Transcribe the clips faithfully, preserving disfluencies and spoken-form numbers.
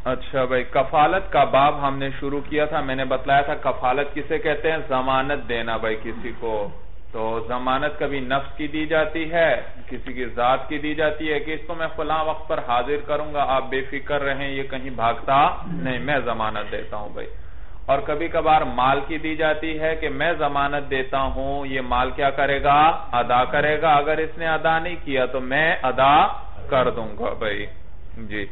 اچھا بھائی، کفالت کا باب ہم نے شروع کیا تھا. میں نے بتلایا تھا کفالت کسے کہتے ہیں؟ ضمانت دینا بھائی کسی کو. تو ضمانت کبھی نفس کی دی جاتی ہے، کسی کی ذات کی دی جاتی ہے کہ اس کو میں فلاں وقت پر حاضر کروں گا، آپ بے فکر رہیں، یہ کہیں بھاگتا نہیں، میں ضمانت دیتا ہوں بھائی. اور کبھی کبھار مال کی دی جاتی ہے کہ میں ضمانت دیتا ہوں، یہ مال کیا کرے گا؟ ادا کرے گا. اگر اس نے ادا نہیں کیا تو میں ادا کر دوں گا بھائی. جی.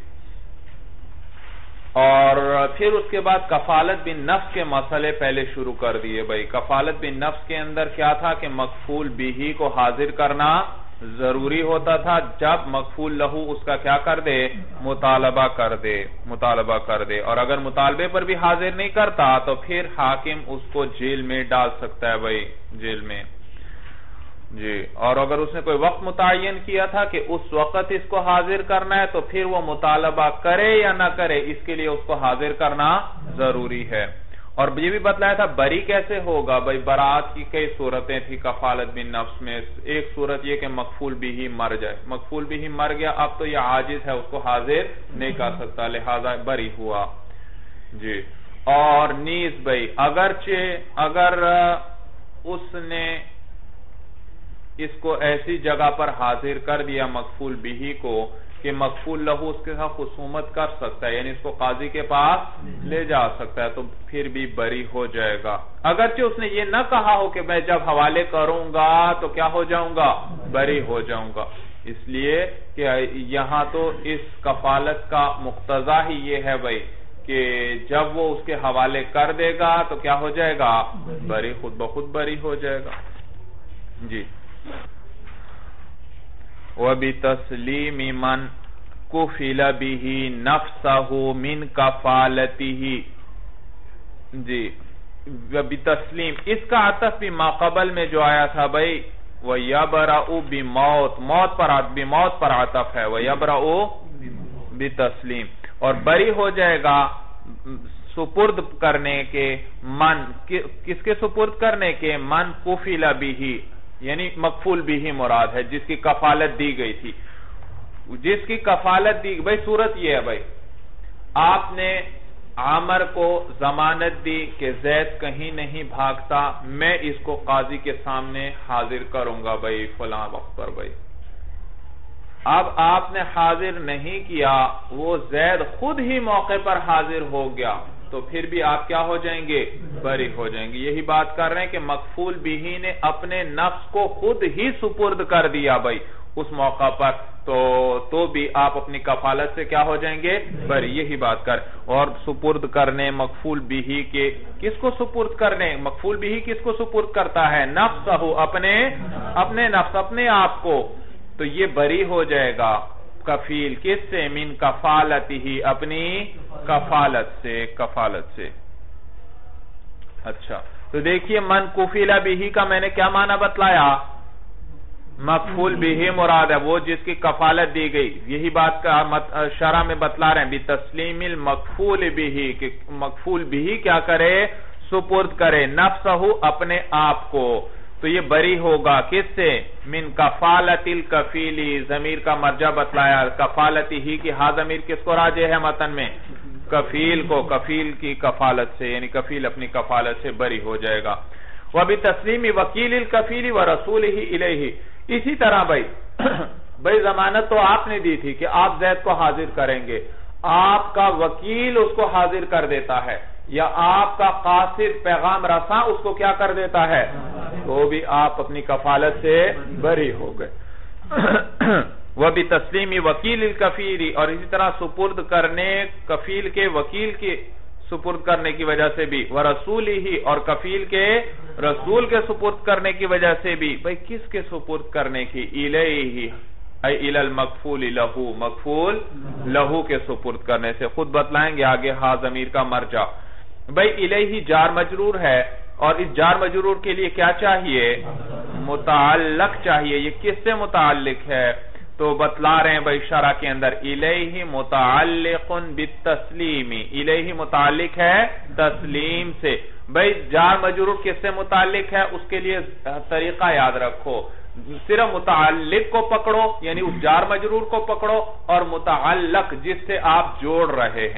اور پھر اس کے بعد کفالت بن نفس کے مسئلے پہلے شروع کر دیے بھائی. کفالت بن نفس کے اندر کیا تھا کہ مکفول بیہی کو حاضر کرنا ضروری ہوتا تھا جب مکفول لہو اس کا کیا کر دے؟ مطالبہ کر دے مطالبہ کر دے اور اگر مطالبے پر بھی حاضر نہیں کرتا تو پھر حاکم اس کو جیل میں ڈال سکتا ہے بھائی، جیل میں. جی. اور اگر اس نے کوئی وقت متعین کیا تھا کہ اس وقت اس کو حاضر کرنا ہے تو پھر وہ مطالبہ کرے یا نہ کرے، اس کے لیے اس کو حاضر کرنا ضروری ہے. اور یہ بھی بتلایا تھا بری کیسے ہوگا بھائی. برات کی کئی صورتیں تھی کفالت بن نفس میں. ایک صورت یہ کہ مکفول بھی ہی مر جائے، مکفول بھی ہی مر گیا، اب تو یہ عاجز ہے، اس کو حاضر نہیں کر سکتا، لہذا بری ہوا. جی. اور نیز بھائی اگرچہ اگر اس نے اس کو ایسی جگہ پر حاضر کر دیا مکفول بیہی کو کہ مکفول لہو اس کے ساتھ خصومت کر سکتا ہے، یعنی اس کو قاضی کے پاس لے جا سکتا ہے، تو پھر بھی بری ہو جائے گا. اگرچہ اس نے یہ نہ کہا ہو کہ میں جب حوالے کروں گا تو کیا ہو جاؤں گا؟ بری ہو جاؤں گا. اس لیے کہ یہاں تو اس کفالت کا مقتضا ہی یہ ہے بھائی کہ جب وہ اس کے حوالے کر دے گا تو کیا ہو جائے گا؟ بری، خود بخود بری ہو جائے گا. جی. وَبِتَسْلِيمِ مَنْ كُفِلَ بِهِ نَفْسَهُ مِنْ كَفَالَتِهِ. جی. وَبِتَسْلِيم اس کا عطف بھی ماقبل میں جو آیا تھا بھائی وَيَبْرَأُ بِمَوْت، موت پر بِمَوْت پر عطف ہے، وَيَبْرَأُ بِتَسْلِيم. اور بری ہو جائے گا سپرد کرنے کے من، کس کے سپرد کرنے کے؟ من کفل بہ، یعنی مکفول بھی مراد ہے جس کی کفالت دی گئی تھی. جس کی کفالت دی بھائی صورت یہ ہے بھائی، آپ نے عامر کو ضمانت دی کہ زید کہیں نہیں بھاگتا، میں اس کو قاضی کے سامنے حاضر کروں گا بھائی فلاں وقت پر بھائی. اب آپ نے حاضر نہیں کیا، وہ زید خود ہی موقع پر حاضر ہو گیا، تو پھر بھی آپ کیا ہو جائیں گے؟ بری ہو جائیں گے. یہی بات کر رہے ہیں کہ مکفول بیہی نے اپنے نفس کو خود ہی سپرد کر دیا بھائی اس موقع پر، تو تو بھی آپ اپنی کفالت سے کیا ہو جائیں گے؟ بری. یہی بات کر. اور سپرد کرنے مکفول بیہی کے، کس کو سپرد کرنے؟ مکفول بیہی کس کو سپرد کرتا ہے؟ نفسہ، اپنے اپنے نفس، اپنے آپ کو. تو یہ بری ہو جائے گا کفیل کس سے؟ من کفالت ہی، اپنی کفالت سے کفالت سے. اچھا تو دیکھیے من کفیل بھی کا میں نے کیا معنی بتلایا؟ مکفول بھی مراد ہے وہ جس کی کفالت دی گئی. یہی بات کا شرح میں بتلا رہے ہیں بتسلیم المکفول بھی، کہ مکفول بھی کیا کرے؟ سپرد کرے نفسہ، اپنے آپ کو. تو یہ بری ہوگا کس سے؟ من کفالت الکفیلی، ضمیر کا مرجع بتلایا کفالت ہی کی، ہاں ضمیر کس کو راجع ہے متن میں؟ کفیل کو، کفیل کی کفالت سے، یعنی کفیل اپنی کفالت سے بری ہو جائے گا. وَبِتَسْلِيمِ وَكِيلِ الْكَفِيلِ وَرَسُولِهِ إِلَيْهِ. اسی طرح بھائی بھائی ضمانت تو آپ نے دی تھی کہ آپ زید کو حاضر کریں گے، آپ کا وکیل اس کو حاضر کر دیتا ہے، یا آپ کا قاصد پیغام رساں اس کو کیا کر دیتا ہے، تو بھی آپ اپنی کفالت سے بری ہو گئے. وَبِتَسْلِيمِ وَكِيلِ الْكَفِيلِ، اور اسی طرح سپرد کرنے کفیل کے وکیل کے سپرد کرنے کی وجہ سے بھی، وَرَسُولِهِ، اور کفیل کے رسول کے سپرد کرنے کی وجہ سے بھی. بھئی کس کے سپرد کرنے کی؟ إِلَيْهِ اے إِلَى الْمَقْفُولِ لَهُ، مقفول لہو کے سپرد کرنے سے. خود بتلائیں گے آگے ہاں ضمیر کا مرجع. بھئی الیہ جار مجرور ہے، اور اس جار مجرور کے لیے کیا چاہیے؟ متعلق چاہیے. یہ کس سے متعلق ہے؟ تو بتلا رہے ہیں بھئی شرح کے اندر الیہ متعلق بالتسلیم، الیہ متعلق ہے تسلیم سے. بھئی جار مجرور کس سے متعلق ہے؟ اس کے لیے طریقہ یاد رکھو، صرف متعلق کو پکڑو، یعنی اس جار مجرور کو پکڑو، اور متعلق جس سے آپ جوڑ رہے ہیں،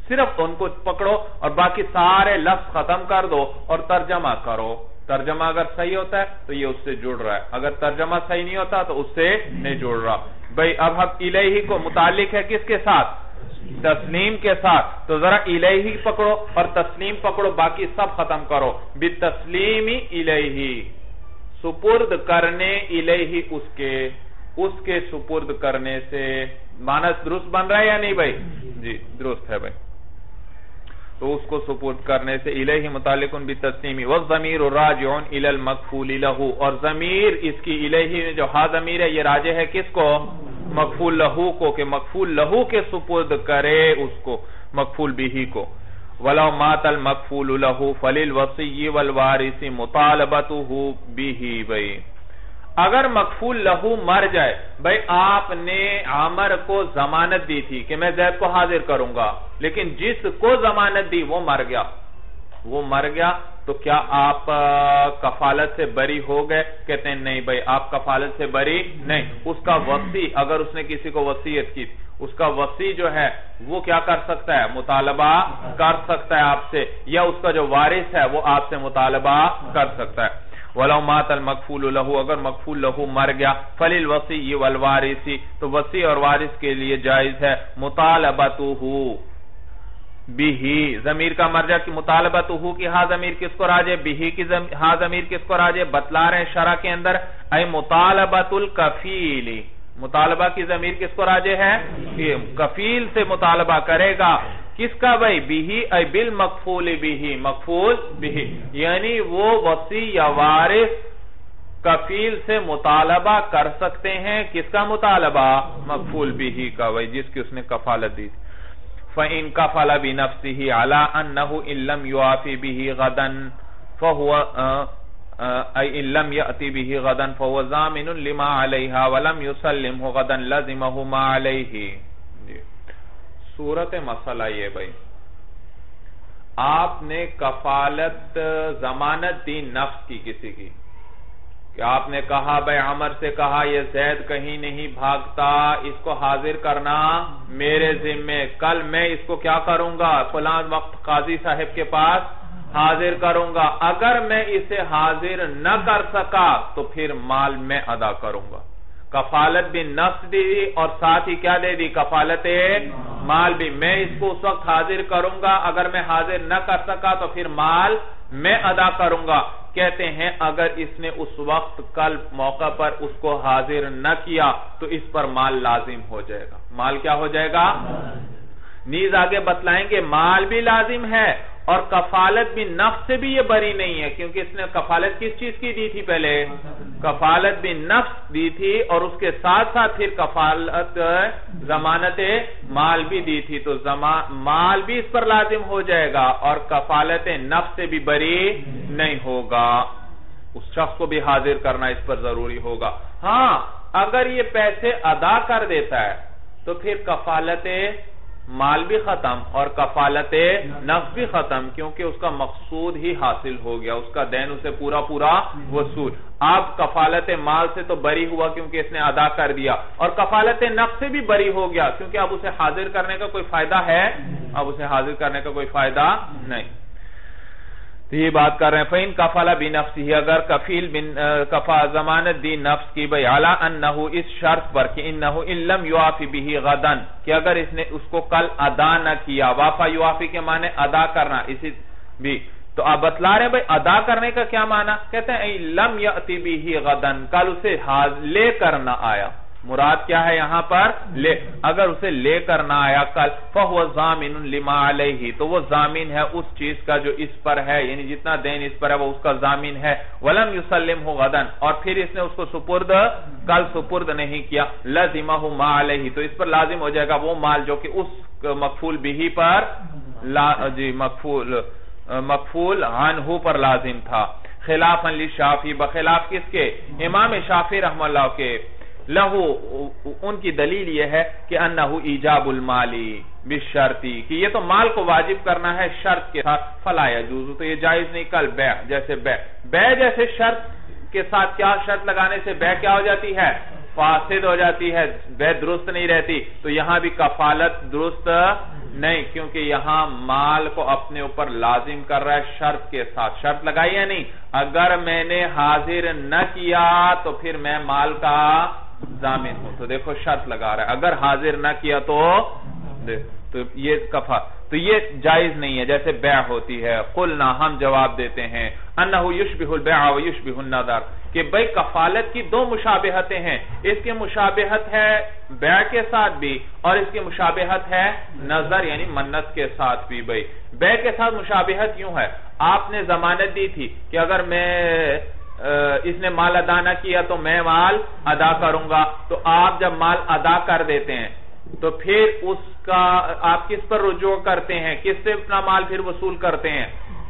صرف ان کو پکڑو اور باقی سارے لفظ ختم کر دو اور ترجمہ کرو. ترجمہ اگر صحیح ہوتا ہے تو یہ اس سے جڑ رہا ہے, اگر ترجمہ صحیح نہیں ہوتا تو اس سے نہیں جڑ رہا. بھئی اب ہم الیہ کو متعلق ہے کس کے ساتھ؟ تسلیم کے ساتھ. تو ذرا الیہ پکڑو اور تسلیم پکڑو, باقی سب ختم کرو. بالتسلیم الیہ, سپرد کرنے الیہ اس کے, اس کے سپرد کرنے سے. معنی درست بن رہا ہے یا نہیں بھائی؟ جی درست ہے بھائی. تو اس کو سپرد کرنے سے الیہ متعلق بالتسلیم. والضمیر راجع الی المکفول لہ, اور ضمیر اس کی الیہ میں جو ہا ضمیر ہے یہ راجع ہے کس کو؟ مکفول لہو کو, کہ مکفول لہو کے سپرد کرے اس کو, مکفول بھی کو. وَلَوْ مَاتَ الْمَكْفُولُ لَهُ فَلِلْوَصِيِّ وَالْوَارِثِ مُطَالَبَتُهُ بِهِ. بھئی اگر مکفول لہو مر جائے, بھئی آپ نے عامر کو ضمانت دی تھی کہ میں زید کو حاضر کروں گا, لیکن جس کو ضمانت دی وہ مر گیا, وہ مر گیا تو کیا آپ کفالت سے بری ہو گئے؟ کہتے ہیں نہیں بھئی آپ کفالت سے بری نہیں. اس کا وصی, اگر اس نے کسی کو وصیت کی, اس کا وصی جو ہے وہ کیا کر سکتا ہے؟ مطالبہ کر سکتا ہے آپ سے, یا اس کا جو وارث ہے وہ آپ سے مطالبہ کر سکتا ہے. وَلَوْ مَاتَ الْمَكْفُولُ لَهُ, اگر مکفول لہو مر گیا, فَلِلْوَصِيِّ وَالْوَارِثِ, تو وصی اور وارث کے لیے جائز ہے مطالبتہ بھی. ضمیر کا مرجع کی مطالبتہ کی ہا ضمیر کس کو راجع؟ بھی کی ہا ضمیر کس کو راجع؟ بتلا رہے ہیں شرح کے اندر, اے مطالبت الکفیل, مطالبہ کی ضمیر کس کو راجع ہے؟ کفیل سے مطالبہ کرے گا. کس کا بھئی؟ بھی ای بالمکفول بھی, مکفول بھی, یعنی وہ وصی یا وارث کفیل سے مطالبہ کر سکتے ہیں. کس کا مطالبہ؟ مکفول بھی کا, بھئی جس کی اس نے کفالت دی. فَإِن كَفَلَ بِنَفْسِهِ عَلَىٰ أَنَّهُ إِن لَمْ يُعَافِ بِهِ غَدًا فَهُوَ أي إن لم يأتي به غدا فهو ضامن لما عليها ولم يسلمه غدا لزمه ما عليه. صورت مسئلہ یہ بھئی, آپ نے کفالت ضمانت دی نفس کی کسی کی, کہ آپ نے کہا بھئی عمر سے کہا یہ زید کہیں نہیں بھاگتا, اس کو حاضر کرنا میرے ذمے, کل میں اس کو کیا کروں گا؟ فلاں وقت قاضی صاحب کے پاس حاضر کروں گا. اگر میں اسے حاضر نہ کر سکا تو پھر مال میں ادا کروں گا. کفالت بھی نفس دی اور ساتھ ہی کیا دے دی؟ کفالت مال بھی. میں اس کو اس وقت حاضر کروں گا, اگر میں حاضر نہ کر سکا تو پھر مال میں ادا کروں گا. کہتے ہیں اگر اس نے اس وقت کل موقع پر اس کو حاضر نہ کیا تو اس پر مال لازم ہو جائے گا. مال کیا ہو جائے گا؟ نیز آگے بتلائیں گے مال بھی لازم ہے اور کفالت بھی نفس سے بھی یہ بری نہیں ہے, کیونکہ اس نے کفالت کس چیز کی دی تھی؟ پہلے کفالت بھی نفس دی تھی اور اس کے ساتھ ساتھ پھر کفالت ضمانت مال بھی دی تھی, تو مال بھی اس پر لازم ہو جائے گا اور کفالت نفس سے بھی بری نہیں ہوگا. اس شخص کو بھی حاضر کرنا اس پر ضروری ہوگا. ہاں اگر یہ پیسے ادا کر دیتا ہے تو پھر کفالت مال بھی ختم اور کفالت نفس بھی ختم, کیونکہ اس کا مقصود ہی حاصل ہو گیا, اس کا دین اسے پورا پورا وصول. اب کفالت مال سے تو بری ہوا کیونکہ اس نے ادا کر دیا, اور کفالت نفس سے بھی بری ہو گیا کیونکہ اب اسے حاضر کرنے کا کوئی فائدہ ہے؟ اب اسے حاضر کرنے کا کوئی فائدہ نہیں. تو یہ بات کر رہے ہیں فَإِن كَفَلَ بِنَفْسِهِ, اگر کفیل کفا ضمانت دی نفس کی بھئی عَلَىٰ أَنَّهُ, اس شرط پر کہ إِنَّهُ إِن لَمْ يُعَافِ بِهِ غَدًا, کہ اگر اس نے اس کو کل ادا نہ کیا. وافا یوافی کے معنی ادا کرنا, اسی بھی تو آپ بتلا رہے ہیں بھئی ادا کرنے کا کیا معنی؟ کہتے ہیں لم یأتی بِهِ غَدًا, کل اسے لے کر نہ آیا. مراد کیا ہے یہاں پر؟ لے. اگر اسے لے کر نہ آیا کل, فَهُوَ ضَامِنٌ لِمَا عَلَيْهِ, تو وہ ضامن ہے اس چیز کا جو اس پر ہے, یعنی جتنا دین اس پر ہے وہ اس کا ضامن ہے. وَلَمْ يُسَلِّمْهُ غَدًا, اور پھر اس نے اس کو سپرد کل سپرد نہیں کیا. لَزِمَهُ مَا عَلَيْهِ, تو اس پر لازم ہو جائے گا وہ مال جو کہ اس مکفول بھی پر جی مکفول مکفول عنہ پر لازم تھا. خلافاً للشافعی, بخلاف کس کے؟ امام شافعی رحمہ اللہ کے. لہو, ان کی دلیل یہ ہے کہ انہو ایجاب المالی بالشرطی, کہ یہ تو مال کو واجب کرنا ہے شرط کے ساتھ. فلا یجوز, تو یہ جائز نہیں. کل بیع, جیسے بیع بیع جیسے شرط کے ساتھ کیا شرط لگانے سے بیع کیا ہو جاتی ہے؟ فاسد ہو جاتی ہے، بے درست نہیں رہتی، تو یہاں بھی کفالت درست نہیں، کیونکہ یہاں مال کو اپنے اوپر لازم کر رہا ہے شرط کے ساتھ. شرط لگائی ہے نہیں، اگر میں نے حاضر نہ کیا تو پھر میں مال کا ضامن ہوں، تو دیکھو شرط لگا رہا ہے، اگر حاضر نہ کیا تو تو یہ کفا تو یہ جائز نہیں ہے. جیسے بیع ہوتی ہے، قلنا ہم جواب دیتے ہیں، انہو یشبہ البیع و یشبہ النذر، کہ بھئی کفالت کی دو مشابہتیں ہیں، اس کی مشابہت ہے بیع کے ساتھ بھی اور اس کی مشابہت ہے نظر یعنی منت کے ساتھ بھی. بھئی بیع کے ساتھ مشابہت یوں ہے، آپ نے ضمانت دی تھی کہ اگر میں اس نے مال ادا نہ کیا تو میں مال ادا کروں گا، تو آپ جب مال ادا کر دیتے ہیں تو پھر اس کا آپ کس پر رجوع کرتے ہیں، کس سے اپنا مال پھر وصول کرتے ہیں؟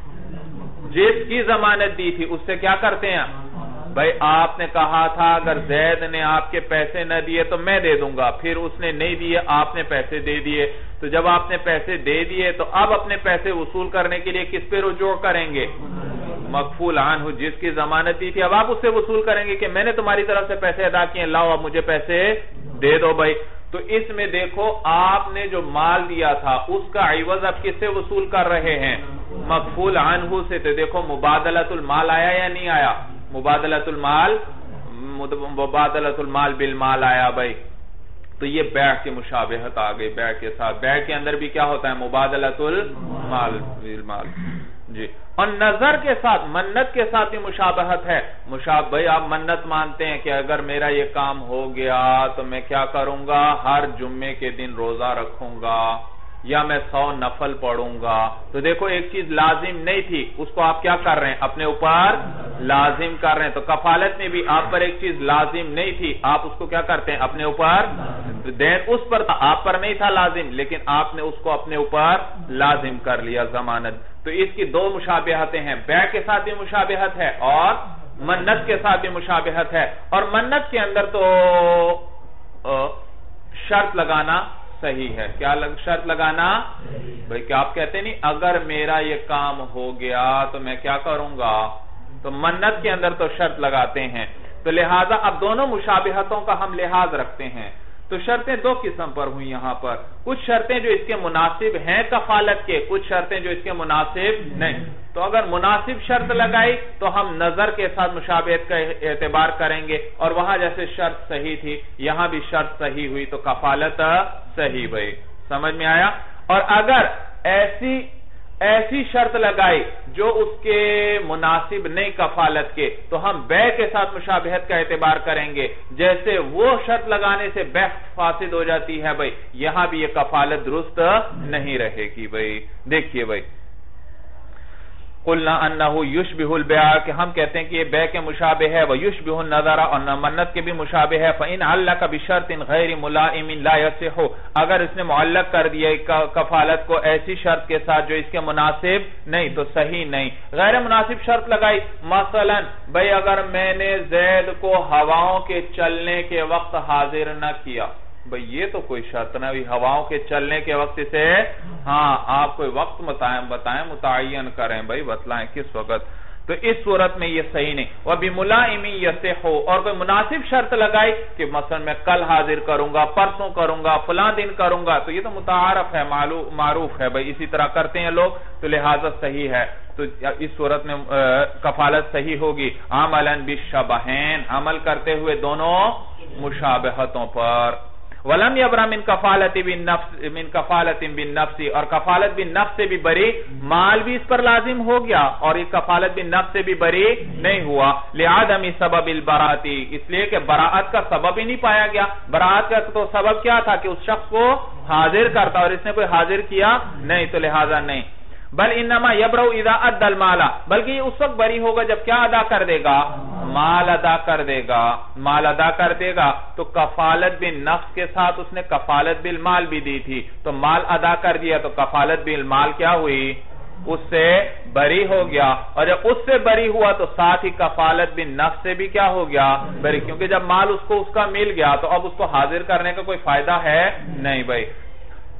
جس کی ضمانت دی تھی اس سے کیا کرتے ہیں؟ بھائی آپ نے کہا تھا اگر زید نے آپ کے پیسے نہ دیے تو میں دے دوں گا، پھر اس نے نہیں دیے، آپ نے پیسے دے دیے، تو جب آپ نے پیسے دے دیے تو اب اپنے پیسے وصول کرنے کے لیے کس پہ رجوع کریں گے؟ مغفول عنہ، جس کی ضمانت دی تھی، اب آپ اس سے وصول کریں گے کہ میں نے تمہاری طرف سے پیسے ادا کیے، لاؤ اب مجھے پیسے دے دو. بھائی تو اس میں دیکھو آپ نے جو مال دیا تھا اس کا عوض آپ کس سے وصول کر رہے ہیں؟ مغفول عنہ سے. تو دیکھو مبادلۃ المال آیا یا نہیں آیا؟ مبادلۃ المال مبادلۃ المال بالمال آیا. بھائی تو یہ بیع کی مشابہت آ گئی بیع کے ساتھ. بیع کے اندر بھی کیا ہوتا ہے؟ مبادلۃ المال بالمال. جی اور نظر کے ساتھ منت کے ساتھ بھی مشابہت ہے. مشابہ بھائی آپ منت مانتے ہیں کہ اگر میرا یہ کام ہو گیا تو میں کیا کروں گا؟ ہر جمعے کے دن روزہ رکھوں گا یا میں سو نفل پڑھوں گا. تو دیکھو ایک چیز لازم نہیں تھی اس کو آپ کیا کر رہے ہیں؟ اپنے اوپر لازم کر رہے ہیں. تو کفالت میں بھی آپ پر ایک چیز لازم نہیں تھی، آپ اس کو کیا کرتے ہیں؟ اپنے اوپر. دین اس پر تھا، آپ پر نہیں تھا لازم، لیکن آپ نے اس کو اپنے اوپر لازم کر لیا ضمانت. تو اس کی دو مشابہتیں ہیں، بیع کے ساتھ بھی مشابہت ہے اور منت کے ساتھ بھی مشابہت ہے. اور منت کے اندر تو شرط لگانا صحیح ہے. کیا شرط لگانا؟ بھئی کیا آپ کہتے نہیں اگر میرا یہ کام ہو گیا تو میں کیا کروں گا؟ تو منت کے اندر تو شرط لگاتے ہیں. تو لہٰذا اب دونوں مشابہتوں کا ہم لحاظ رکھتے ہیں. تو شرطیں دو قسم پر ہوئی یہاں پر، کچھ شرطیں جو اس کے مناسب ہیں کفالت کے، کچھ شرطیں جو اس کے مناسب نہیں. تو اگر مناسب شرط لگائی تو ہم نظر کے ساتھ مشابہت کا اعتبار کریں گے، اور وہاں جیسے شرط صحیح تھی یہاں بھی شرط صحیح ہوئی تو کفالت صحیح. بھئی سمجھ میں آیا؟ اور اگر ایسی ایسی شرط لگائی جو اس کے مناسب نہیں کفالت کے تو ہم بیع کے ساتھ مشابہت کا اعتبار کریں گے. جیسے وہ شرط لگانے سے بیع فاسد ہو جاتی ہے، بھئی یہاں بھی یہ کفالت درست نہیں رہے گی. بھئی دیکھیے بھئی قلنا انہو یشبہ البیع، کہ ہم کہتے ہیں کہ یہ بیع کے مشابہ ہے، ویشبہ النذر اور منت کے بھی مشابہ ہے. فإن علق بشرط غیر ملائم لا یصح، اگر اس نے معلق کر دیا کفالت کو ایسی شرط کے ساتھ جو اس کے مناسب نہیں تو صحیح نہیں. غیر مناسب شرط لگائی، مثلا بھئی اگر میں نے زید کو ہواؤں کے چلنے کے وقت حاضر نہ کیا، بھئی یہ تو کوئی شرط نہ ہوئی، ہواؤں کے چلنے کے وقت سے ہاں آپ کوئی وقت بتائیں متعین کریں، بھئی بتلائیں کس وقت. تو اس صورت میں یہ صحیح نہیں. وَبِمُلَائِمٍ يَصِحُ، اور کوئی مناسب شرط لگائی کہ مثلا میں کل حاضر کروں گا، پرسوں کروں گا، فلاں دن کروں گا، تو یہ تو متعارف ہے، معروف ہے، بھئی اسی طرح کرتے ہیں لوگ، تو لہذا صحیح ہے. تو اس صورت میں کفالت صحیح ہوگی. عَمَلًا بِالشَّبَہَيْن، عمل کرتے ہوئے دونوں مشابہتوں پر. وَلَمْ يَبْرَ مِنْ كَفَالَةٍ بِالنَّفْسِ مِنْ كَفَالَةٍ بِالنَّفْسِ، اور کفالت بالنفس سے بھی بری، مال بھی اس پر لازم ہو گیا اور یہ کفالت بالنفس سے بھی بری نہیں ہوا. لِعَدَمِ سَبَبِ الْبَرَاءَةِ، اس لیے کہ براءت کا سبب ہی نہیں پایا گیا. براءت کا تو سبب کیا تھا کہ اس شخص کو حاضر کرتا اور اس نے کوئی حاضر کیا نہیں، تو لہذا نہیں. بل انما یبرؤ اذا ادى المال، بلکہ یہ اس وقت بری ہوگا جب کیا ادا کر دے گا؟ مال ادا کر دے گا. مال ادا کر دے گا تو کفالت بالنفس کے ساتھ اس نے کفالت بالمال بھی دی تھی، تو مال ادا کر دیا تو کفالت بالمال کیا ہوئی؟ اس سے بری ہو گیا. اور جب اس سے بری ہوا تو ساتھ ہی کفالت بالنفس سے بھی کیا ہو گیا؟ بری، کیونکہ جب مال اس کو اس کا مل گیا تو اب اس کو حاضر کرنے کا کوئی فائدہ ہے نہیں. بھائی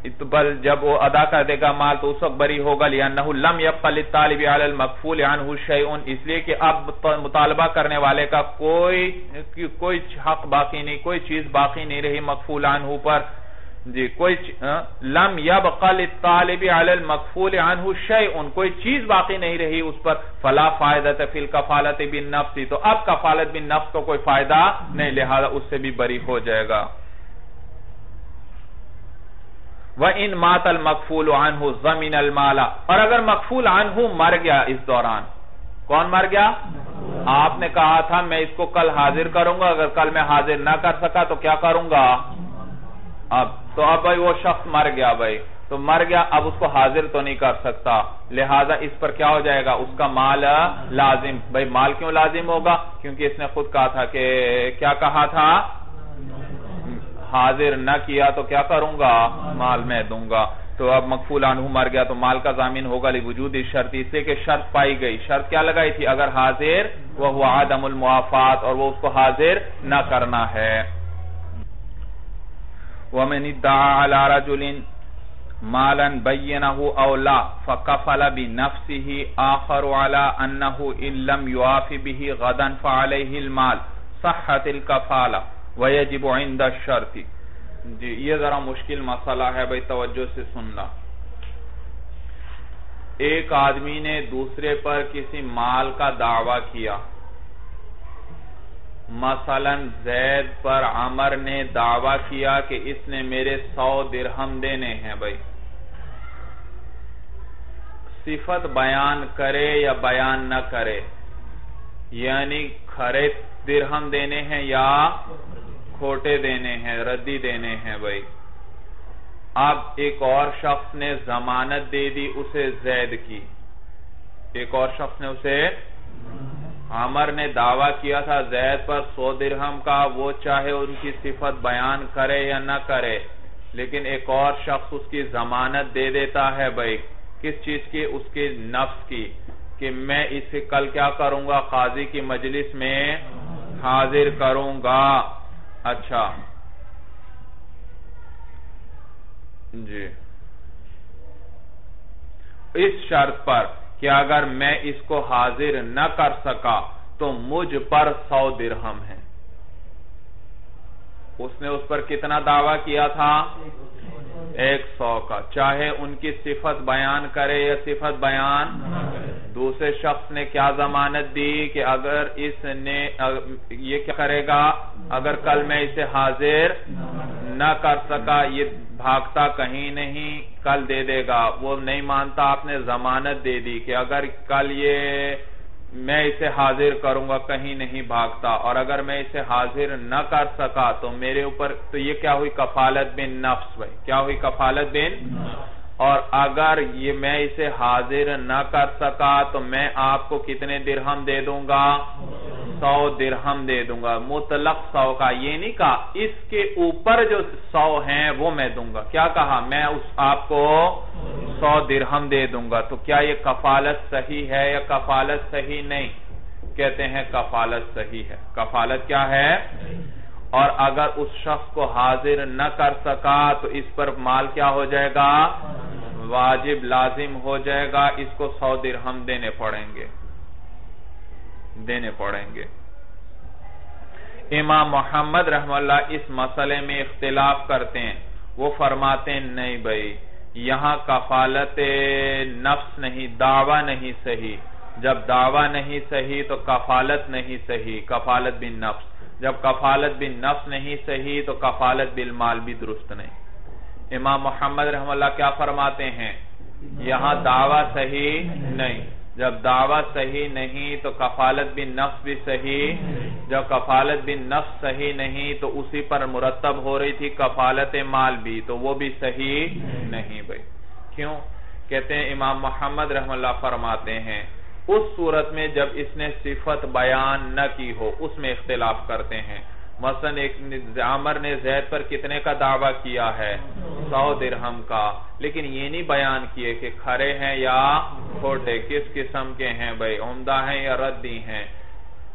بل جب وہ ادا کر دے گا مال تو اس وقت بری ہوگا، لِأَنَّهُ لَمْ يَبْقَ لِلطَّالِبِ عَلَى الْمَكْفُولِ عَنْهُ شَيْءٌ، اس لیے کہ اب مطالبہ کرنے والے کا کوئی کوئی حق باقی نہیں، کوئی چیز باقی نہیں رہی مکفول عنہ پر، جی کوئی لم يبق للطالب على المكفول عنه شيء، کوئی چیز باقی نہیں رہی اس پر، فلا فائدۃ فی الکفالۃ بالنفس، تو اب کفالت بالنفس کو کوئی فائدہ نہیں، لہذا اس سے بھی بری ہو جائے گا۔ وَإِن مَاتَ الْمَكْفُولُ عَنْهُ ضَمِنَ الْمَالَ، اور اگر مکفول عنہ مر گیا اس دوران، کون مر گیا؟ آپ نے کہا تھا میں اس کو کل حاضر کروں گا، اگر کل میں حاضر نہ کر سکا تو کیا کروں گا؟ اب تو اب بھائی وہ شخص مر گیا، بھائی تو مر گیا، اب اس کو حاضر تو نہیں کر سکتا، لہذا اس پر کیا ہو جائے گا؟ اس کا مال لازم۔ بھائی مال کیوں لازم ہوگا؟ کیونکہ اس نے خود کہا تھا کہ کیا کہا تھا؟ حاضر نہ کیا تو کیا کروں گا؟ مال میں دوں گا۔ تو اب مکفول عنہ مر گیا تو مال کا ضامن ہوگا لوجود شرط، اس لیے کہ شرط پائی گئی۔ شرط کیا لگائی تھی؟ اگر حاضر وہ عدم الموافات، اور وہ اس کو حاضر نہ کرنا ہے۔ وَمَنِ ادَّعَى عَلَى رَجُلٍ مَالًا بَيَّنَهُ أَوْ لَا فَكَفَلَ بِنَفْسِهِ آخَرُ عَلَى أَنَّهُ إِن لَّمْ يُوَافِ بِهِ غَدًا فَعَلَيْهِ الْمَالُ صَحَّتِ الْكَفَالَةُ وَيَجِبُ عِندَ الشَّرْطِ۔ جی یہ ذرا مشکل مسئلہ ہے بھائی، توجہ سے سننا۔ ایک آدمی نے دوسرے پر کسی مال کا دعویٰ کیا، مثلا زید پر عمر نے دعویٰ کیا کہ اس نے میرے سو درہم دینے ہیں۔ بھائی صفت بیان کرے یا بیان نہ کرے، یعنی کھرے درہم دینے ہیں یا کھوٹے دینے ہیں، ردی دینے ہیں۔ بھائی اب ایک اور شخص نے ضمانت دے دی اسے زید کی، ایک اور شخص نے اسے، عمر نے دعویٰ کیا تھا زید پر سو درہم کا، وہ چاہے ان کی صفت بیان کرے یا نہ کرے، لیکن ایک اور شخص اس کی ضمانت دے دیتا ہے۔ بھائی کس چیز کی؟ اس کے نفس کی، کہ میں اسے کل کیا کروں گا؟ قاضی کی مجلس میں حاضر کروں گا۔ اچھا جی، اس شرط پر کہ اگر میں اس کو حاضر نہ کر سکا تو مجھ پر سو درہم ہے۔ اس نے اس پر کتنا دعویٰ کیا تھا؟ ایک سو کا، چاہے ان کی صفت بیان کرے یا صفت بیان۔ دوسرے شخص نے کیا ضمانت دی کہ اگر اس نے یہ کیا کرے گا؟ اگر کل میں اسے حاضر نہ کر سکا، یہ بھاگتا کہیں نہیں، کل دے دے گا۔ وہ نہیں مانتا، آپ نے ضمانت دے دی کہ اگر کل یہ میں اسے حاضر کروں گا کہیں نہیں بھاگتا، اور اگر میں اسے حاضر نہ کر سکا تو میرے اوپر، تو یہ کیا ہوئی؟ کفالت بن نفس۔ بھائی کیا ہوئی؟ کفالت بن، اور اگر یہ میں اسے حاضر نہ کر سکا تو میں آپ کو کتنے درہم دے دوں گا؟ سو درہم دے دوں گا، مطلق سو کا، یہ نہیں کہا اس کے اوپر جو سو ہیں وہ میں دوں گا، کیا کہا؟ میں اس آپ کو سو درہم دے دوں گا۔ تو کیا یہ کفالت صحیح ہے یا کفالت صحیح نہیں؟ کہتے ہیں کفالت صحیح ہے۔ کفالت کیا ہے؟ اور اگر اس شخص کو حاضر نہ کر سکا تو اس پر مال کیا ہو جائے گا؟ واجب لازم ہو جائے گا، اس کو سو درہم دینے پڑیں گے، دینے پڑیں گے۔ امام محمد رحمہ اللہ اس مسئلے میں اختلاف کرتے ہیں، وہ فرماتے ہیں نہیں بھائی یہاں کفالت نفس نہیں، دعویٰ نہیں صحیح، جب دعویٰ نہیں صحیح تو کفالت نہیں صحیح، کفالت بن نفس، جب کفالت بن نفس نہیں صحیح تو کفالت بالمال بھی درست نہیں۔ امام محمد رحمہ اللہ کیا فرماتے ہیں؟ یہاں دعویٰ صحیح نہیں، جب دعویٰ صحیح نہیں تو کفالت بن نفس بھی صحیح، جب کفالت بن نفس صحیح نہیں تو اسی پر مرتب ہو رہی تھی کفالت مال بھی، تو وہ بھی صحیح نہیں بھائی۔ کیوں؟ کہتے ہیں امام محمد رحمہ اللہ فرماتے ہیں اس صورت میں جب اس نے صفت بیان نہ کی ہو، اس میں اختلاف کرتے ہیں۔ مثلا ایک عمر نے زید پر کتنے کا دعویٰ کیا ہے؟ سو درہم کا، لیکن یہ نہیں بیان کیے کہ کھرے ہیں یا کھوٹے، کس قسم کے ہیں بھائی، عمدہ ہیں یا ردی ہیں۔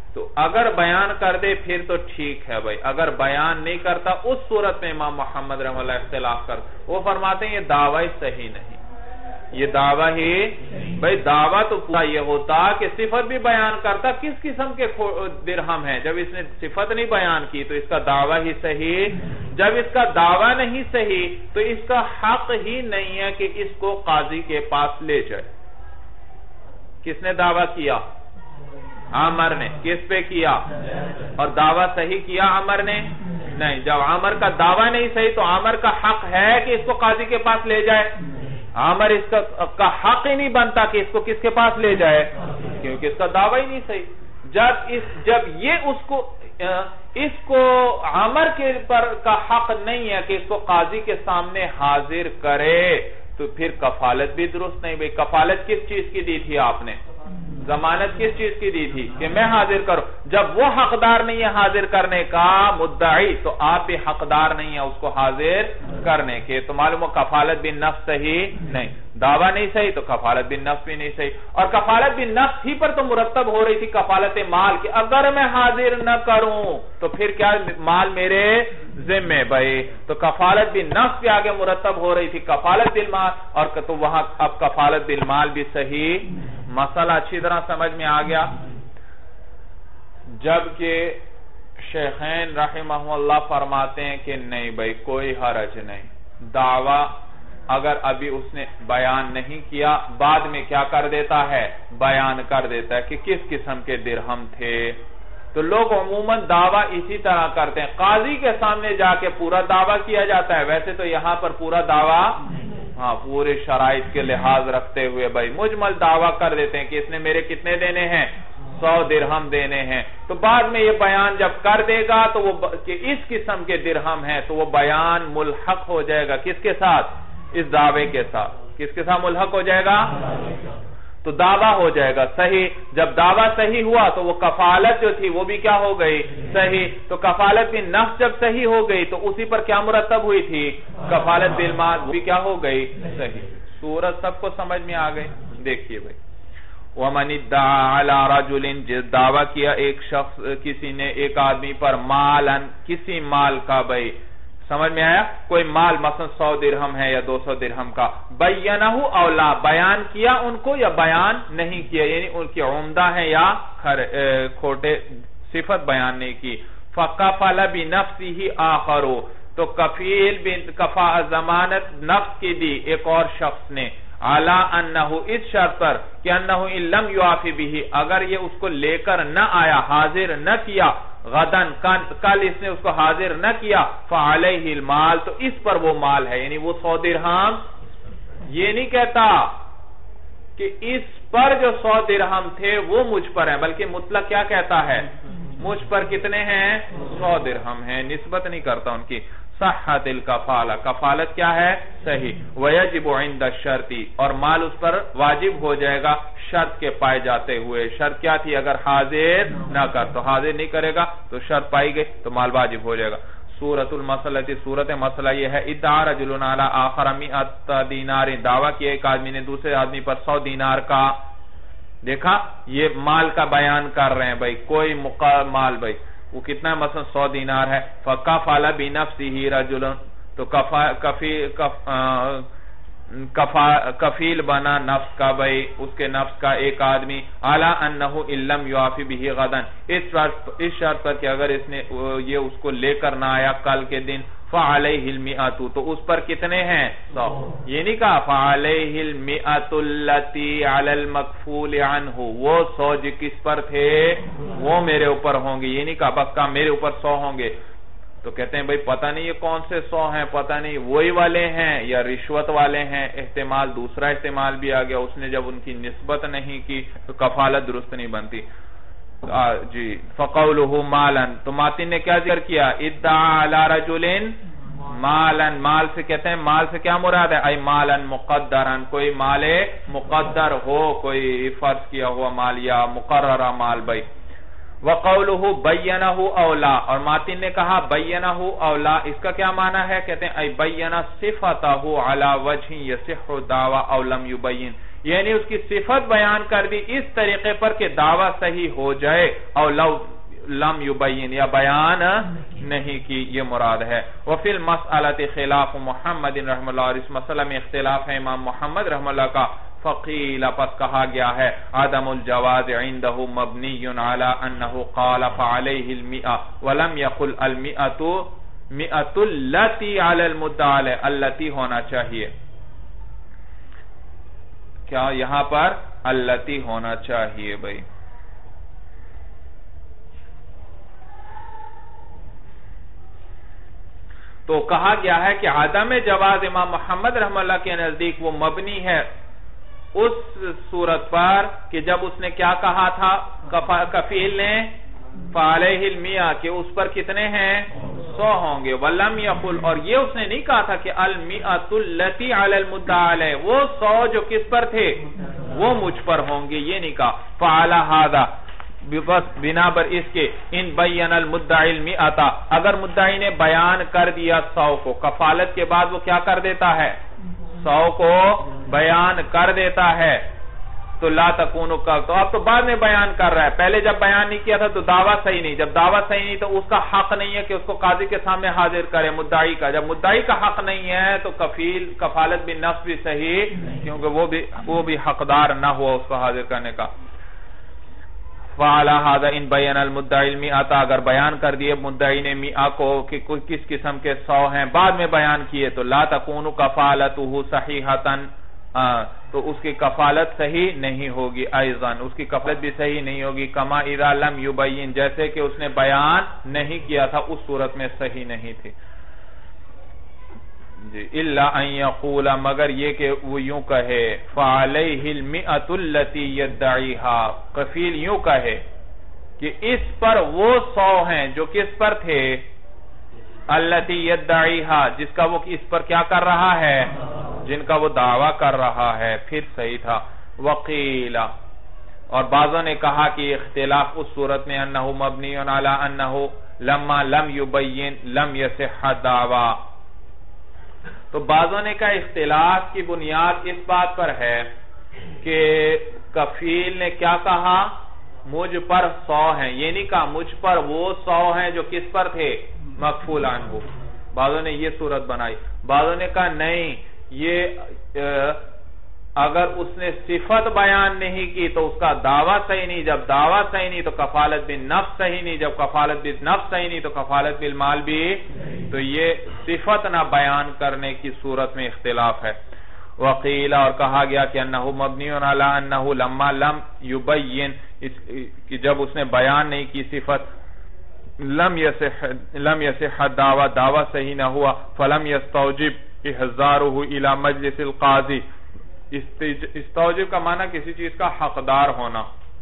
تو اگر بیان کر دے پھر تو ٹھیک ہے بھائی، اگر بیان نہیں کرتا اس صورت میں امام محمد رحمہ اللہ اختلاف کرتا، وہ فرماتے ہیں یہ دعوی صحیح نہیں، یہ دعویٰ ہی بھائی دعویٰ تو پورا یہ ہوتا کہ صفت بھی بیان کرتا کس قسم کے درہم ہے، جب اس نے صفت نہیں بیان کی تو اس کا دعویٰ ہی صحیح، جب اس کا دعویٰ نہیں صحیح تو اس کا حق ہی نہیں ہے کہ اس کو قاضی کے پاس لے جائے۔ کس نے دعویٰ کیا؟ عامر نے۔ کس پہ کیا؟ اور دعویٰ صحیح کیا عامر نے؟ نہیں۔ جب عامر کا دعویٰ نہیں صحیح تو عامر کا حق ہے کہ اس کو قاضی کے پاس لے جائے؟ عامر اس کا حق ہی نہیں بنتا کہ اس کو کس کے پاس لے جائے، کیونکہ اس کا دعویٰ ہی نہیں صحیح۔ جب اس جب یہ اس کو اس کو عامر کے پر کا حق نہیں ہے کہ اس کو قاضی کے سامنے حاضر کرے تو پھر کفالت بھی درست نہیں۔ بھئی کفالت کس چیز کی دی تھی آپ نے؟ ضمانت کس چیز کی دی تھی؟ کہ میں حاضر کروں۔ جب وہ حقدار نہیں ہے حاضر کرنے کا مدعی تو آپ بھی حقدار نہیں ہے اس کو حاضر کرنے کے، تو معلوم ہو کفالت بن نفس صحیح نہیں، دعویٰ نہیں صحیح تو کفالت بن نفس بھی نہیں صحیح۔ اور کفالت بن نفس ہی پر تو مرتب ہو رہی تھی کفالت مال کہ اگر میں حاضر نہ کروں تو پھر کیا مال میرے ذمہ بھائی، تو کفالت بن نفس بھی آگے مرتب ہو رہی تھی کفالت بالمال، اور تو وہاں اب کفالت بالمال بھی صحیح۔ مسئلہ اچھی طرح سمجھ میں آ گیا۔ جبکہ شیخین رحمہ اللہ فرماتے ہیں کہ نہیں بھائی کوئی حرج نہیں، دعویٰ اگر ابھی اس نے بیان نہیں کیا بعد میں کیا کر دیتا ہے؟ بیان کر دیتا ہے کہ کس قسم کے درہم تھے، تو لوگ عموماً دعویٰ اسی طرح کرتے ہیں، قاضی کے سامنے جا کے پورا دعویٰ کیا جاتا ہے۔ ویسے تو یہاں پر پورا دعویٰ ہاں پورے شرائط کے لحاظ رکھتے ہوئے بھائی مجمل دعویٰ کر دیتے ہیں کہ اس نے میرے کتنے دینے ہیں؟ سو درہم دینے ہیں، تو بعد میں یہ بیان جب کر دے گا تو وہ کہ اس قسم کے درہم ہیں تو وہ بیان ملحق ہو جائے گا کس کے ساتھ؟ اس دعوے کے ساتھ۔ کس کے ساتھ ملحق ہو جائے گا؟ تو دعویٰ ہو جائے گا صحیح۔ جب دعویٰ صحیح ہوا تو وہ کفالت جو تھی وہ بھی کیا ہو گئی؟ صحیح۔ تو کفالت بن نفس جب صحیح ہو گئی تو اسی پر کیا مرتب ہوئی تھی؟ کفالت بالمال بھی کیا ہو گئی؟ صحیح۔ صورت سب کو سمجھ میں آ گئی؟ دیکھیے بھائی، وَمَنِ ادَّعَى عَلَى رَجُلٍ، جس دعویٰ کیا ایک شخص کسی نے ایک آدمی پر مالاً کسی مال کا، بھائی سمجھ میں آیا؟ کوئی مال مثلا سو درہم ہے یا دو سو درہم کا، بینہ او لا، بیان کیا ان کو یا بیان نہیں کیا، یعنی ان کی عمدہ ہے یا کھوٹے صفت بیان نہیں کی، فَقَفَلَ بِنَفْسِهِ آخَرُ، تو کفیل کفا ضمانت نفس کی دی ایک اور شخص نے، عَلَىٰ أَنَّهُ، اس شرط پر کہ أَنَّهُ إِن لَمْ يُعَافِ بِهِ، اگر یہ اس کو لے کر نہ آیا، حاضر نہ کیا، غدن کل اس نے اس کو حاضر نہ کیا، فعلیہ المال، تو اس پر وہ مال ہے، یعنی وہ سو درہم، یہ نہیں کہتا کہ اس پر جو سو درہم تھے وہ مجھ پر ہیں، بلکہ مطلق کیا کہتا ہے؟ مجھ پر کتنے ہیں؟ سو درہم ہیں، نسبت نہیں کرتا ان کی۔ صحت الکفالہ، کفالت کیا ہے؟ صحیح۔ ویجب عند الشرط، اور مال اس پر واجب ہو جائے گا شرط کے پائے جاتے ہوئے۔ شرط کیا تھی؟ اگر حاضر نہ کر، تو حاضر نہیں کرے گا تو شرط پائی گئی تو مال واجب ہو جائے گا۔ سورۃ المسئلہ، صورت مسئلہ یہ ہے، ادعا رجل علی آخر مئۃ دینار، دعویٰ کیا ایک آدمی نے دوسرے آدمی پر سو دینار کا۔ دیکھا یہ مال کا بیان کر رہے ہیں بھائی، کوئی مال بھائی وہ کتنا ہے؟ مثلا سو دینار ہے، فَقَفَلَ بِنَفْسِهِ رَجُلٌ، تو کفیل بنا نفس کا بھائی، اس کے نفس کا ایک آدمی، عَلَىٰ أَنَّهُ إِن لَمْ يُعَافِ بِهِ غَدًا، اس شرط پر کہ اگر اس نے یہ اس کو لے کر نہ آیا کل کے دن، فَعَلَيْهِ الْمِئَةُ، تو اس پر کتنے ہیں؟ سو۔ یہ نہیں کہا فَعَلَيْهِ الْمِئَةُ الَّتِي عَلَى الْمَكْفُولِ عَنْهُ، وہ سو جو کس پر تھے وہ میرے اوپر ہوں گے، یہ نہیں کہا بس کہا میرے اوپر سو ہوں گے۔ تو کہتے ہیں بھئی پتہ نہیں یہ کون سے سو ہیں، پتہ نہیں وہی والے ہیں یا رشوت والے ہیں، احتمال دوسرا احتمال بھی آ گیا، اس نے جب ان کی نسبت نہیں کی تو کفالت درست نہیں بنتی۔ جی فَقَوْلُهُ مَالًا، تو ماتن نے کیا ذکر کیا؟ ادعا علی رجل مالا، مال سے کہتے ہیں مال سے کیا مراد ہے؟ ای مالا مقدرا، کوئی مال مقدر ہو، کوئی فرض کیا ہوا مال یا مقررہ مال بھائی۔ وَقَوْلُهُ بَيَّنَهُ اولا، اور ماتن نے کہا بَيَّنَهُ اولا، اس کا کیا معنی ہے؟ کہتے ہیں ای بَيَّنَ صِفَتَهُ عَلَى وَجْهٍ يَصِحُّ الدَّعْوَى أَوْ لَمْ يُبَيِّن، یعنی اس کی صفت بیان کر دی اس طریقے پر کہ دعویٰ صحیح ہو جائے، اور لو لم یبین یا بیان نہیں کی، یہ مراد ہے۔ وفی المسئلۃ خلاف محمد رحمہ اللہ، اور اس مسئلہ میں اختلاف ہے امام محمد رحمہ اللہ کا۔ فقیل، پس کہا گیا ہے عدم الجواز عنده مبنی علی انه قال فعلیہ المئہ ولم یقل المئۃ مئۃ التی علی المدعی، التی ہونا چاہیے، کیا یہاں پر التی ہونا چاہیے بھائی؟ تو کہا گیا ہے کہ عدم جواز امام محمد رحمہ اللہ کے نزدیک وہ مبنی ہے اس صورت پر کہ جب اس نے کیا کہا تھا کفیل نے فعلیہ المئہ، کہ اس پر کتنے ہیں؟ سو ہوں گے۔ ولم یقل، اور یہ اس نے نہیں کہا تھا کہ المئۃ التی علی المدعی علیہ، وہ سو جو کس پر تھے وہ مجھ پر ہوں گے، یہ نہیں کہا۔ فعلی ھذا، بس بنا پر اس کے، ان بین المدعی المئۃ، اگر مدعی نے بیان کر دیا سو کو، کفالت کے بعد وہ کیا کر دیتا ہے؟ سو کو بیان کر دیتا ہے، تو لا تکون کا، تو اب تو بعد میں بیان کر رہا ہے، پہلے جب بیان نہیں کیا تھا تو دعویٰ صحیح نہیں، جب دعویٰ صحیح نہیں تو اس کا حق نہیں ہے کہ اس کو قاضی کے سامنے حاضر کرے مدعی کا، جب مدعی کا حق نہیں ہے تو کفیل کفالت بالنفس بھی صحیح، کیونکہ وہ بھی وہ بھی حقدار نہ ہوا اس کو حاضر کرنے کا۔ فَعَلَى هَذَا إِن بَيَّنَ الْمُدَّعِي الْمِئَةَ، اگر بیان کر دیے مدعی نے مئہ کو کہ کس قسم کے سو ہیں، بعد میں بیان کیے، تو لا تکون کفالتہ صحیحۃ، تو اس کی کفالت صحیح نہیں ہوگی، ایضاً اس کی کفالت بھی صحیح نہیں ہوگی، کما اذا لم یبین، جیسے کہ اس نے بیان نہیں کیا تھا اس صورت میں صحیح نہیں تھی۔ جی الا ان یقول، مگر یہ کہ وہ یوں کہے فعلیہ المئۃ التی یدعیہا، کفیل یوں کہے کہ اس پر وہ سو ہیں جو کس پر تھے؟ التی یدعیہا، جس کا وہ اس پر کیا کر رہا ہے؟ جن کا وہ دعویٰ کر رہا ہے، پھر صحیح تھا۔ وقیل، اور بعضوں نے کہا کہ اختلاف اس صورت میں انہ مبنی علی انہ لما لم یبین لم یصح الدعویٰ، تو بعضوں نے کہا اختلاف کی بنیاد اس بات پر ہے کہ کفیل نے کیا کہا؟ مجھ پر سو ہیں، یہ نہیں کہا مجھ پر وہ سو ہیں جو کس پر تھے؟ مکفول عنہ۔ بعضوں نے یہ صورت بنائی، بعضوں نے کہا نہیں، یہ اگر اس نے صفت بیان نہیں کی تو اس کا دعویٰ صحیح نہیں، جب دعویٰ صحیح نہیں تو کفالت بالنفس صحیح نہیں، جب کفالت بالنفس صحیح نہیں تو کفالت بالمال بھی، تو یہ صفت نہ بیان کرنے کی صورت میں اختلاف ہے۔ وقیل، اور کہا گیا کہ انہ مبنی علی انہ لما لم یبین، کہ جب اس نے بیان نہیں کی صفت، لم یصح لم یصح الدعویٰ، دعویٰ صحیح نہ ہوا، فلم یستوجب احضارہ الی مجلس القاضی، استوجب کا معنی کسی چیز کا حقدار ہونا،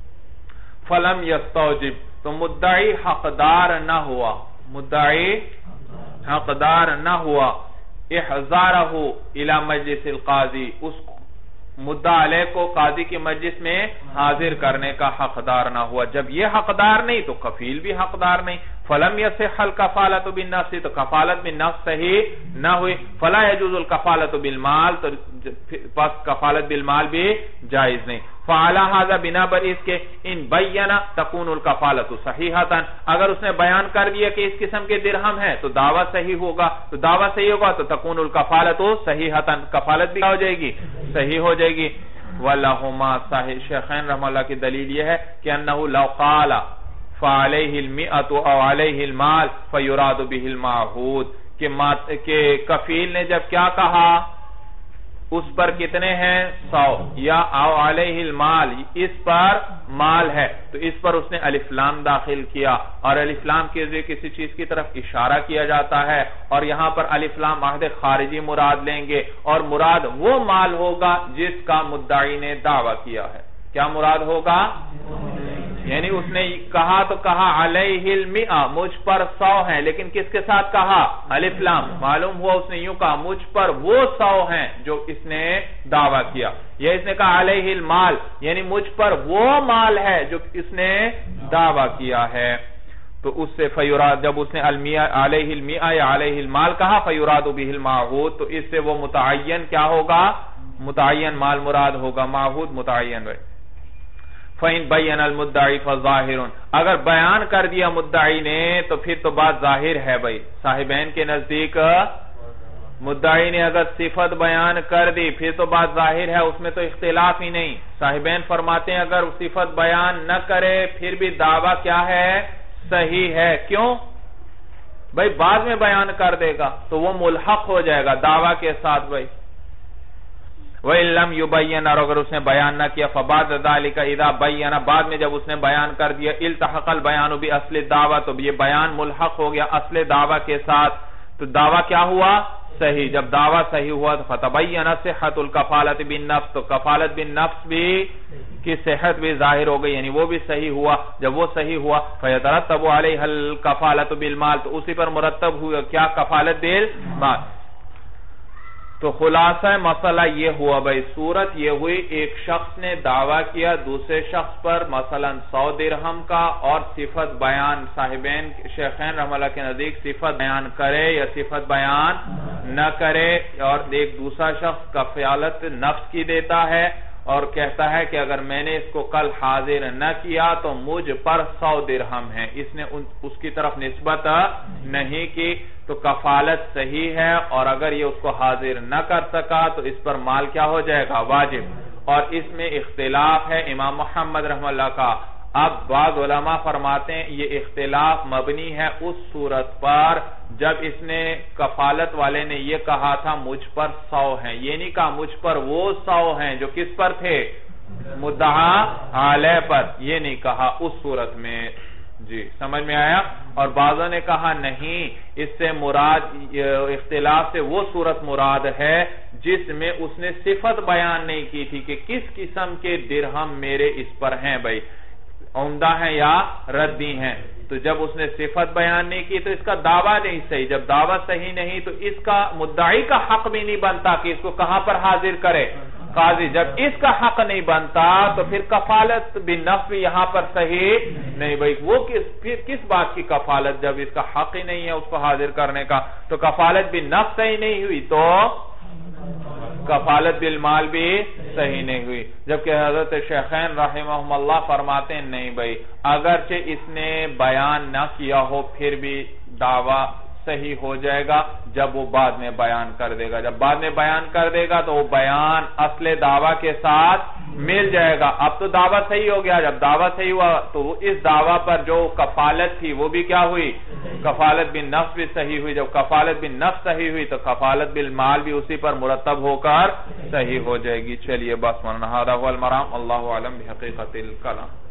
فلم یستوجب، تو مدعی حقدار نہ ہوا، مدعی حقدار نہ ہوا، احضارہ الی مجلس القاضی، اس مدعا علیہ کو قاضی کی مجلس میں حاضر کرنے کا حقدار نہ ہوا، جب یہ حقدار نہیں تو کفیل بھی حقدار نہیں۔ فلم یصح الکفالۃ بالنفس، تو کفالت بالنفس صحیح نہ ہوئی، فلا یجوز الکفالۃ بالمال، تو پس کفالت بالمال بھی جائز نہیں۔ فعلی ھذا، بنا پر اس کے، ان بین تکون الکفالۃ صحیحۃ، اگر اس نے بیان کر دیا کہ اس قسم کے درہم ہیں تو دعویٰ صحیح ہوگا، تو دعویٰ صحیح ہوگا تو تکون الکفالۃ صحیحۃ، کفالت بھی ہو جائے گی، صحیح ہو جائے گی۔ وَلَهُمَا صحیح، شیخین رحمہ اللہ کی دلیل یہ ہے کہ انہو لو قال فعلیہ المئۃ او علیہ المال فیراد بہ المعہود، کہ کفیل نے جب کیا کہا اس پر کتنے ہیں؟ سو، یا او علیہ المال، اس پر مال ہے، تو اس پر اس نے الف لام داخل کیا، اور الف لام کے ذریعے کسی چیز کی طرف اشارہ کیا جاتا ہے، اور یہاں پر الف لام عہد خارجی مراد لیں گے، اور مراد وہ مال ہوگا جس کا مدعی نے دعویٰ کیا ہے۔ کیا مراد ہوگا؟ یعنی اس نے کہا تو کہا علیہ المئہ، مجھ پر سو ہیں، لیکن کس کے ساتھ کہا؟ الف لام، معلوم ہوا اس نے یوں کہا مجھ پر وہ سو ہیں جو اس نے دعویٰ کیا، یا اس نے کہا علیہ المال، یعنی مجھ پر وہ مال ہے جو اس نے دعویٰ کیا ہے، تو اس سے فیراد، جب اس نے علیہ المئہ یا علیہ المال کہا فیراد بہ المعہود، تو اس سے وہ متعین کیا ہوگا؟ متعین مال مراد ہوگا، معہود متعین بھائی۔ فَإِن بَيَّنَ الْمُدَّعِي فَظَاهِرٌ، اگر بیان کر دیا مدعی نے تو پھر تو بات ظاہر ہے بھائی۔ صاحبین کے نزدیک مدعی نے اگر صفت بیان کر دی پھر تو بات ظاہر ہے، اس میں تو اختلاف ہی نہیں۔ صاحبین فرماتے ہیں اگر صفت بیان نہ کرے پھر بھی دعویٰ کیا ہے؟ صحیح ہے۔ کیوں؟ بھائی بعد میں بیان کر دے گا تو وہ ملحق ہو جائے گا دعویٰ کے ساتھ بھائی۔ وَإِن لَمْ يُبَيِّنْ، اور اگر اس نے بیان نہ کیا فَبَعْدَ ذَلِكَ إِذَا بَيَّنَ، بعد میں جب اس نے بیان کر دیا التحق البیان بِأَصْلِ الدعویٰ، تو یہ بیان ملحق ہو گیا اصل دعویٰ کے ساتھ، تو دعویٰ کیا ہوا؟ صحیح۔ جب دعویٰ صحیح ہوا تو فَتَبَيَّنَ صِحَّةُ الْكَفَالَةِ بِالنَّفْسِ، تو کفالت بالنفس بھی کی صحت بھی ظاہر ہو گئی، یعنی وہ بھی صحیح ہوا۔ جب وہ صحیح ہوا فَيَتَرَتَّبُ عَلَيْهَا الْكَفَالَةُ بِالْمَالِ، تو اسی پر مرتب ہوا کیا؟ کفالت بالمال۔ تو خلاصہ مسئلہ یہ ہوا بھائی، صورت یہ ہوئی ایک شخص نے دعویٰ کیا دوسرے شخص پر مثلا سو درہم کا، اور صفت بیان صاحبین شیخین رحمہ اللہ کے نزدیک صفت بیان کرے یا صفت بیان نہ کرے، اور ایک دوسرا شخص کفالت نفس کی دیتا ہے اور کہتا ہے کہ اگر میں نے اس کو کل حاضر نہ کیا تو مجھ پر سو درہم ہے، اس نے اس کی طرف نسبت نہیں کی، تو کفالت صحیح ہے، اور اگر یہ اس کو حاضر نہ کر سکا تو اس پر مال کیا ہو جائے گا؟ واجب۔ اور اس میں اختلاف ہے امام محمد رحمہ اللہ کا۔ اب بعض علماء فرماتے ہیں یہ اختلاف مبنی ہے اس صورت پر جب اس نے کفالت والے نے یہ کہا تھا مجھ پر سو ہیں، یہ نہیں کہا مجھ پر وہ سو ہیں جو کس پر تھے؟ مدعا علیہ پر، یہ نہیں کہا اس صورت میں۔ جی سمجھ میں آیا؟ اور بعضوں نے کہا نہیں، اس سے مراد اختلاف سے وہ صورت مراد ہے جس میں اس نے صفت بیان نہیں کی تھی کہ کس قسم کے درہم میرے اس پر ہیں بھائی، عمدہ ہیں یا ردی ہیں۔ تو جب اس نے صفت بیان نہیں کی تو اس کا دعویٰ نہیں صحیح، جب دعویٰ صحیح نہیں تو اس کا مدعی کا حق بھی نہیں بنتا کہ اس کو کہاں پر حاضر کرے؟ قاضی۔ جب اس کا حق نہیں بنتا تو پھر کفالت بالنفس بھی یہاں پر صحیح نہیں بھائی، وہ کس پھر کس بات کی کفالت جب اس کا حق ہی نہیں ہے اس کو حاضر کرنے کا، تو کفالت بالنفس صحیح نہیں ہوئی تو کفالت بالمال بھی صحیح نہیں ہوئی۔ جبکہ حضرت شیخین رحمہم اللہ فرماتے ہیں نہیں بھائی، اگرچہ اس نے بیان نہ کیا ہو پھر بھی دعویٰ صحیح ہو جائے گا جب وہ بعد میں بیان کر دے گا، جب بعد میں بیان کر دے گا تو وہ بیان اصل دعویٰ کے ساتھ مل جائے گا۔ اب تو دعویٰ صحیح ہو گیا، جب دعویٰ صحیح ہوا تو اس دعویٰ پر جو کفالت تھی وہ بھی کیا ہوئی؟ کفالت بالنفس بھی صحیح ہوئی۔ جب کفالت بالنفس صحیح ہوئی تو کفالت بالمال بھی اسی پر مرتب ہو کر صحیح ہو جائے گی۔ چلیے بس من هذا هو المرام، اللہ اعلم بحقیقت الکلام۔